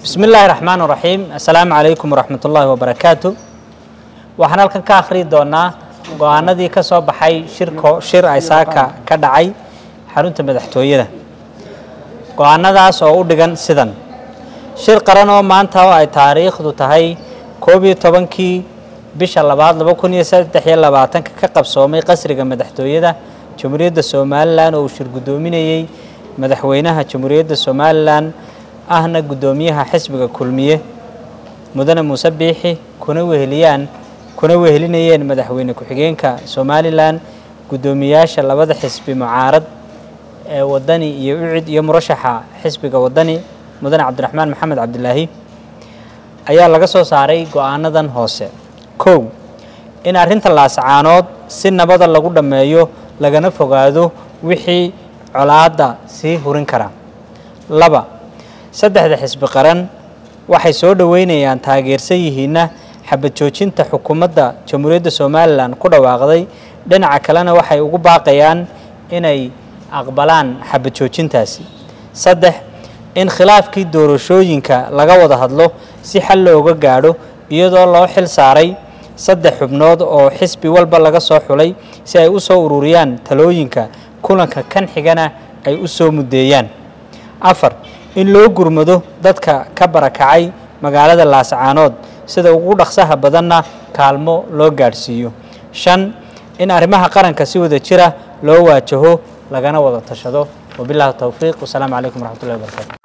بسم الله الرحمن الرحيم السلام عليكم ورحمة الله وبركاته waxaan halkan ka akhri doonaa go'aanadii ka soo baxay shir ay saaka ka dhacay xarunta madaxtooyada go'aanadaas oo u dhigan sidan shir qaran oo maanta oo ay taariikhdu tahay 12kii bisha 2023 ka qabsoomay qasriga madaxtooyada Jamhuuriyadda Soomaaliland oo shir gudoominayay madaxweynaha Jamhuuriyadda Soomaaliland ahna gudoomiyaha xisbiga kulmiye mudane Muuse Biixi kuna wehelinayeen madaxweyne ku-xigeenka Soomaaliland gudoomiyaasha labada xisbi mucaarad ee wadani iyo ucid iyo murashaxa xisbiga wadani mudane Cabdiraxmaan Maxamed Cabdilaahi ayaa laga soo saaray go'aanadan hoose koow in arrinta laascaanood si nabad lagu dhameeyo lagana fogaado wixii colaadda si hurin kara laba saddexda xisbi qaran waxay soo dhaweynayaan taageersan yihiina xabad joojinta xukuumadda Jamhuuriyadda Soomaaliland ku dhawaaqday dhinaca kalena waxay ugu baaqayaan inay aqbalaan xabad joojintaasi saddex in khilaafkii doorashooyinka laga wada hadlo si xal looga gaadho iyadoo loo xil saaray saddex xubnood oo xisbi walba laga soo xulay si ay u soo ururiyaan talooyinka kulanka kan xigana ay u soo mudeeyaan afar in loo gurmado dadka ka barakacay magaalada Laascaanood sida ugu dhaqsaha badanna kaalmo loo gaarsiiyo shan in arrimaha qaranka si wada jira loo waajaho lagana wada tashado wabillahi tawfiiq wasalaamu calaykum waraxmatullaahi wabarakaatuh